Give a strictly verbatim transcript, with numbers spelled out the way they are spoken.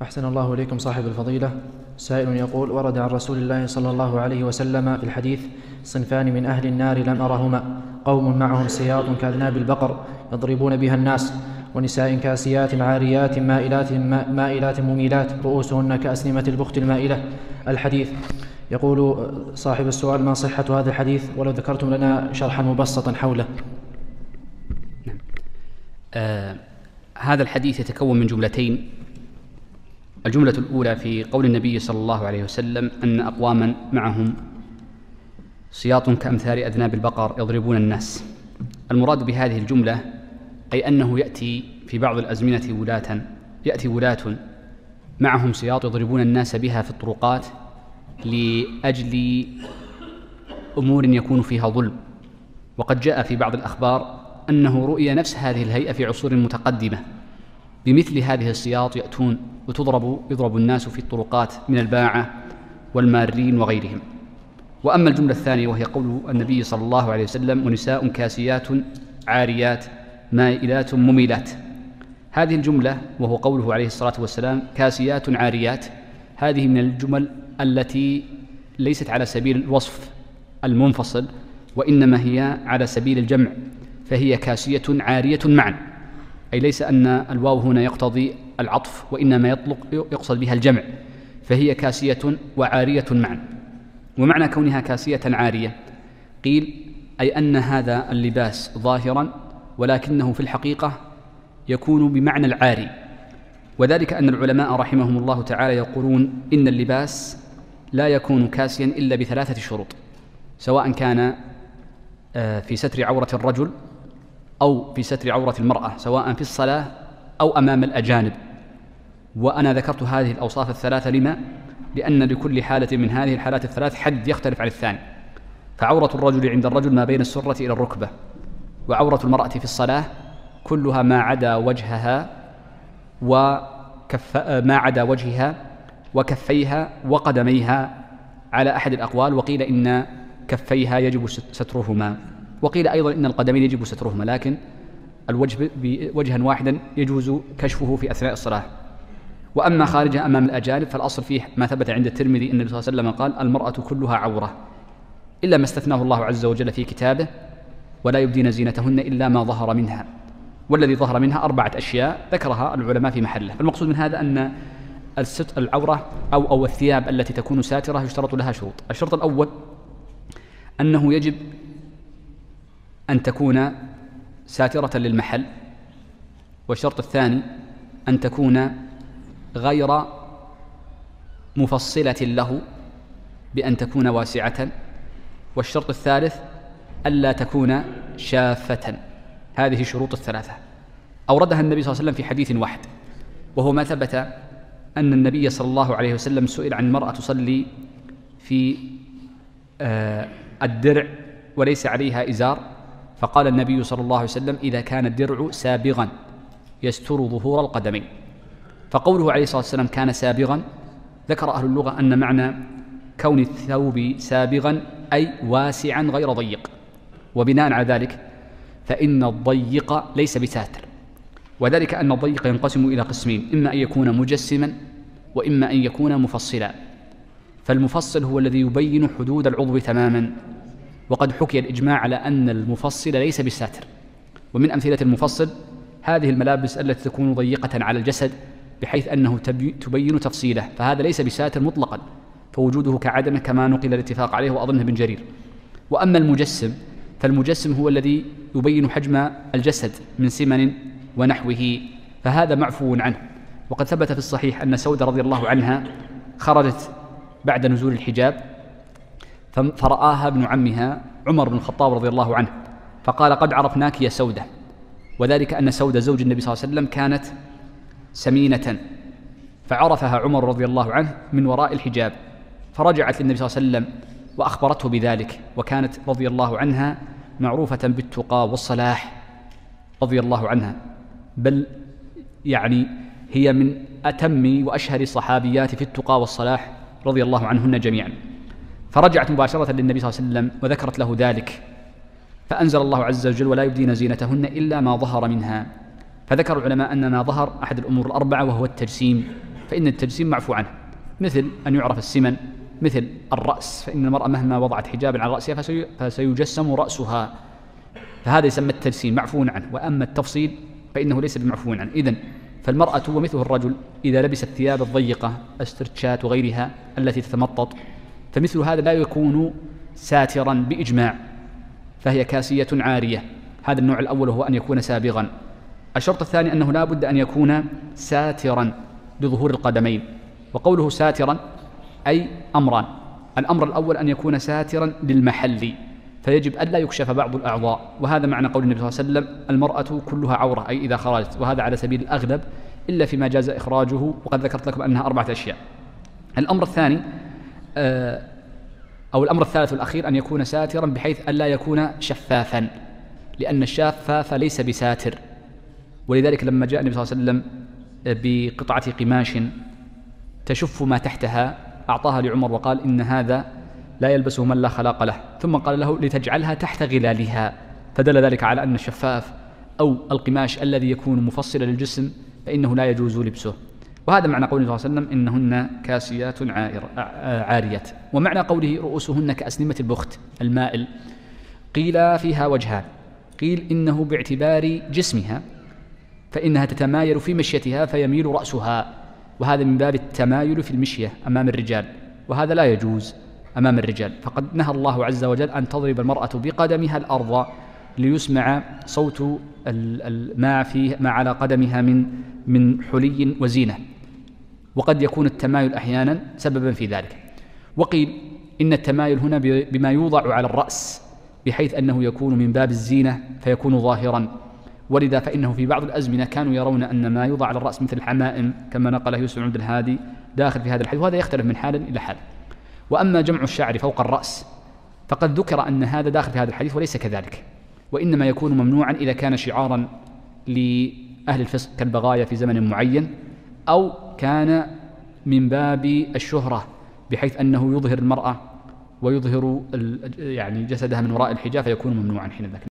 أحسن الله إليكم صاحب الفضيلة. سائل يقول: ورد عن رسول الله صلى الله عليه وسلم في الحديث: صنفان من أهل النار لم أرهما، قوم معهم سياط كأذناب البقر يضربون بها الناس، ونساء كاسيات عاريات مائلات, مائلات مميلات رؤوسهن كأسنمة البخت المائلة. الحديث. يقول صاحب السؤال: ما صحة هذا الحديث؟ ولو ذكرتم لنا شرحا مبسطا حوله. نعم. آه هذا الحديث يتكون من جملتين. الجملة الأولى في قول النبي صلى الله عليه وسلم أن أقواما معهم سياط كأمثال أذناب البقر يضربون الناس. المراد بهذه الجملة أي أنه يأتي في بعض الأزمنة ولاة يأتي ولاة معهم سياط يضربون الناس بها في الطرقات لأجل أمور يكون فيها ظلم. وقد جاء في بعض الأخبار أنه رؤي نفس هذه الهيئة في عصور متقدمة بمثل هذه السياط يأتون وتضرب يضرب الناس في الطرقات من الباعة والمارين وغيرهم. وأما الجملة الثانية وهي قول النبي صلى الله عليه وسلم: ونساء كاسيات عاريات مائلات مميلات. هذه الجملة وهو قوله عليه الصلاة والسلام كاسيات عاريات، هذه من الجمل التي ليست على سبيل الوصف المنفصل، وإنما هي على سبيل الجمع، فهي كاسية عارية معا، أي ليس أن الواو هنا يقتضي العطف، وإنما يطلق يقصد بها الجمع، فهي كاسية وعارية معا. ومعنى كونها كاسية عارية قيل أي أن هذا اللباس ظاهرا ولكنه في الحقيقة يكون بمعنى العاري، وذلك أن العلماء رحمهم الله تعالى يقولون إن اللباس لا يكون كاسيا إلا بثلاثة شروط، سواء كان في ستر عورة الرجل أو في ستر عورة المرأة، سواء في الصلاة أو أمام الأجانب. وأنا ذكرت هذه الأوصاف الثلاثة لما؟ لأن لكل حالة من هذه الحالات الثلاث حد يختلف عن الثاني. فعورة الرجل عند الرجل ما بين السرة إلى الركبة، وعورة المرأة في الصلاة كلها ما عدا وجهها وكف ما عدا وجهها وكفيها وقدميها على أحد الأقوال، وقيل إن كفيها يجب سترهما، وقيل أيضا إن القدمين يجب سترهما، لكن الوجه وجها واحدا يجوز كشفه في أثناء الصلاة. وأما خارجها أمام الأجانب فالأصل فيه ما ثبت عند الترمذي أن النبي صلى الله عليه وسلم قال: المرأة كلها عورة إلا ما استثناه الله عز وجل في كتابه: ولا يبدين زينتهن إلا ما ظهر منها. والذي ظهر منها أربعة أشياء ذكرها العلماء في محله. فالمقصود من هذا أن العورة أو أو الثياب التي تكون ساترة يشترط لها شروط. الشرط الأول أنه يجب أن تكون ساترة للمحل، والشرط الثاني أن تكون غير مفصلة له بأن تكون واسعة، والشرط الثالث ألا تكون شافة. هذه شروط الثلاثة أوردها النبي صلى الله عليه وسلم في حديث واحد، وهو ما ثبت أن النبي صلى الله عليه وسلم سئل عن المرأة تصلي في آه الدرع وليس عليها إزار، فقال النبي صلى الله عليه وسلم: إذا كان الدرع سابغا يستر ظهور القدمين. فقوله عليه الصلاة والسلام كان سابغا، ذكر أهل اللغة أن معنى كون الثوب سابغا أي واسعا غير ضيق، وبناء على ذلك فإن الضيق ليس بساتر، وذلك أن الضيق ينقسم إلى قسمين: إما أن يكون مجسما وإما أن يكون مفصلا. فالمفصل هو الذي يبين حدود العضو تماما، وقد حكي الإجماع على أن المفصل ليس بالساتر. ومن أمثلة المفصل هذه الملابس التي تكون ضيقة على الجسد بحيث أنه تبين تفصيله، فهذا ليس بساتر مطلقا، فوجوده كعدمه كما نقل الاتفاق عليه وأظنه ابن جرير. وأما المجسم فالمجسم هو الذي يبين حجم الجسد من سمن ونحوه، فهذا معفو عنه. وقد ثبت في الصحيح أن سودة رضي الله عنها خرجت بعد نزول الحجاب فرآها ابن عمها عمر بن الخطاب رضي الله عنه، فقال: قد عرفناك يا سودة. وذلك أن سودة زوج النبي صلى الله عليه وسلم كانت سمينة، فعرفها عمر رضي الله عنه من وراء الحجاب، فرجعت للنبي صلى الله عليه وسلم وأخبرته بذلك، وكانت رضي الله عنها معروفة بالتقى والصلاح رضي الله عنها، بل يعني هي من أتم وأشهر الصحابيات في التقى والصلاح رضي الله عنهن جميعا. فرجعت مباشرة للنبي صلى الله عليه وسلم وذكرت له ذلك، فأنزل الله عز وجل: ولا يبدين زينتهن إلا ما ظهر منها. فذكر العلماء أن ما ظهر أحد الأمور الأربعة وهو التجسيم، فإن التجسيم معفو عنه، مثل أن يعرف السمن، مثل الرأس، فإن المرأة مهما وضعت حجابا على رأسها فسي... فسيجسم رأسها، فهذا يسمى التجسيم معفو عنه. وأما التفصيل فإنه ليس بمعفو عنه. إذن فالمرأة ومثل الرجل إذا لبست الثياب الضيقة استرتشات وغيرها التي تتمطط، فمثل هذا لا يكون ساترا بإجماع، فهي كاسية عارية. هذا النوع الأول هو أن يكون سابغا. الشرط الثاني أنه لا بد أن يكون ساترا لظهور القدمين. وقوله ساترا أي أمران: الأمر الأول أن يكون ساترا للمحل، فيجب ألا يكشف بعض الأعضاء، وهذا معنى قول النبي صلى الله عليه وسلم: المرأة كلها عورة، أي إذا خرجت، وهذا على سبيل الأغلب إلا فيما جاز إخراجه، وقد ذكرت لكم أنها أربعة أشياء. الأمر الثاني أو الأمر الثالث والأخير أن يكون ساترا بحيث ألا يكون شفافا، لأن الشافاف ليس بساتر. ولذلك لما جاء النبي صلى الله عليه وسلم بقطعة قماش تشف ما تحتها أعطاها لعمر وقال: إن هذا لا يلبسه من لا خلاق له، ثم قال له: لتجعلها تحت غلالها، فدل ذلك على أن الشفاف أو القماش الذي يكون مفصلا للجسم فإنه لا يجوز لبسه. وهذا معنى قوله صلى الله عليه وسلم: إنهن كاسيات عاريات. ومعنى قوله: رؤوسهن كأسنمة البخت المائل، قيل فيها وجهان: قيل إنه باعتبار جسمها، فإنها تتمايل في مشيتها فيميل رأسها، وهذا من باب التمايل في المشية أمام الرجال، وهذا لا يجوز أمام الرجال. فقد نهى الله عز وجل أن تضرب المرأة بقدمها الأرض ليسمع صوت ما فيه ما على قدمها من من حلي وزينة، وقد يكون التمايل أحيانا سببا في ذلك. وقيل إن التمايل هنا بما يوضع على الرأس، بحيث أنه يكون من باب الزينة فيكون ظاهرا، ولذا فإنه في بعض الأزمنة كانوا يرون أن ما يوضع على الرأس مثل الحمائم كما نقله يوسف بن عبد الهادي داخل في هذا الحديث، وهذا يختلف من حال إلى حال. وأما جمع الشعر فوق الرأس فقد ذكر أن هذا داخل في هذا الحديث، وليس كذلك، وإنما يكون ممنوعا إذا كان شعارا لأهل الفسق كالبغايا في زمن معين، أو كان من باب الشهرة بحيث أنه يظهر المرأة ويظهر يعني جسدها من وراء الحجاب فيكون ممنوعا حين ذاك.